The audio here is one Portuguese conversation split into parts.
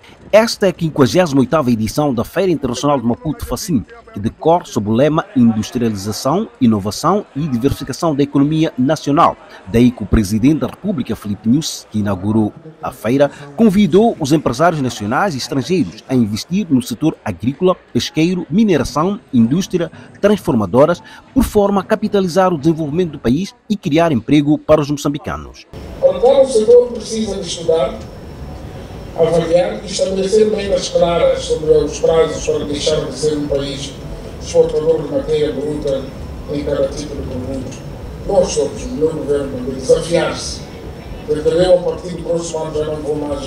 Esta é a 58ª edição da Feira Internacional de Maputo FACIM, que decorre sob o lema Industrialização, Inovação e Diversificação da Economia Nacional. Daí que o Presidente da República, Filipe Nyusi, que inaugurou a feira, convidou os empresários nacionais e estrangeiros a investir no setor agrícola, pesqueiro, mineração, indústria, transformadoras, por forma a capitalizar o desenvolvimento do país e criar emprego para os moçambicanos. Então, o setor precisa de estudar, avaliar e estabelecer metas claras sobre os prazos para deixar de ser um país exportador de matéria bruta em cada tipo de produto. Nós somos o melhor governo de desafiar-se. Eu, a partir do próximo ano, já não vou mais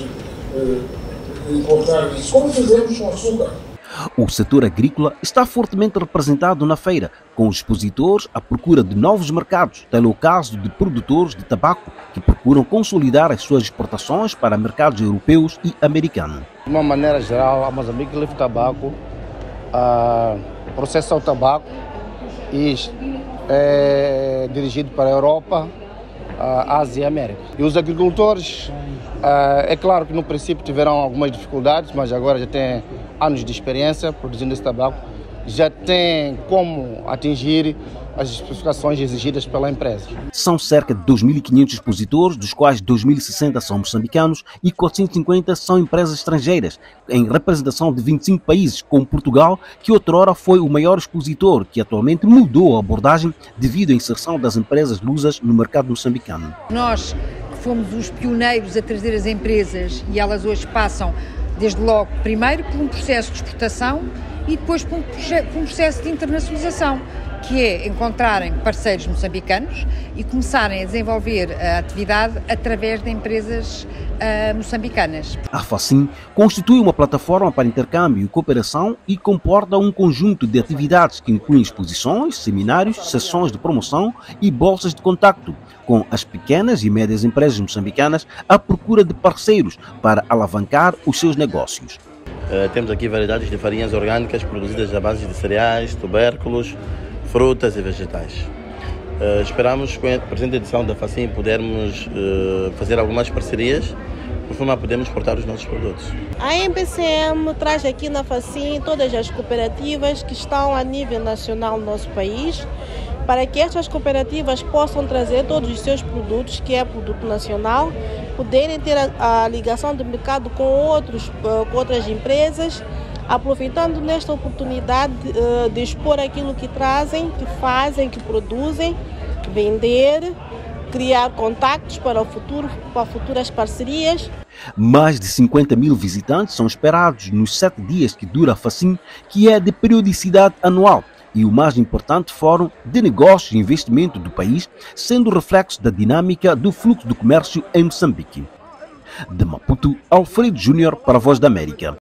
importar isso, como fizemos com o açúcar. O setor agrícola está fortemente representado na feira, com os expositores à procura de novos mercados, tal é o caso de produtores de tabaco que procuram consolidar as suas exportações para mercados europeus e americanos. De uma maneira geral, a Moçambique Livre Tabaco processa o tabaco e é dirigido para a Europa, a Ásia e a América. E os agricultores, é claro que no princípio tiveram algumas dificuldades, mas agora já têm anos de experiência produzindo esse tabaco, já têm como atingir as especificações exigidas pela empresa. São cerca de 2.500 expositores, dos quais 2.060 são moçambicanos e 450 são empresas estrangeiras, em representação de 25 países, como Portugal, que outrora foi o maior expositor, que atualmente mudou a abordagem devido à inserção das empresas lusas no mercado moçambicano. Nós fomos os pioneiros a trazer as empresas e elas hoje passam, desde logo, primeiro por um processo de exportação e depois por um processo de internacionalização, que é encontrarem parceiros moçambicanos e começarem a desenvolver a atividade através de empresas moçambicanas. A FACIM constitui uma plataforma para intercâmbio e cooperação e comporta um conjunto de atividades que incluem exposições, seminários, sessões de promoção e bolsas de contacto, com as pequenas e médias empresas moçambicanas à procura de parceiros para alavancar os seus negócios. Temos aqui variedades de farinhas orgânicas produzidas à base de cereais, tubérculos, frutas e vegetais. Esperamos com a presente edição da FACIM podermos fazer algumas parcerias, por forma a podermos exportar os nossos produtos. A MPCM traz aqui na FACIM todas as cooperativas que estão a nível nacional no nosso país, para que estas cooperativas possam trazer todos os seus produtos, que é produto nacional, poderem ter a ligação de mercado com outras empresas, aproveitando nesta oportunidade de expor aquilo que trazem, que fazem, que produzem, vender, criar contactos para o futuro, para futuras parcerias. Mais de 50.000 visitantes são esperados nos 7 dias que dura a FACIM, que é de periodicidade anual, e o mais importante fórum de negócios e investimento do país, sendo reflexo da dinâmica do fluxo do comércio em Moçambique. De Maputo, Alfredo Júnior para a Voz da América.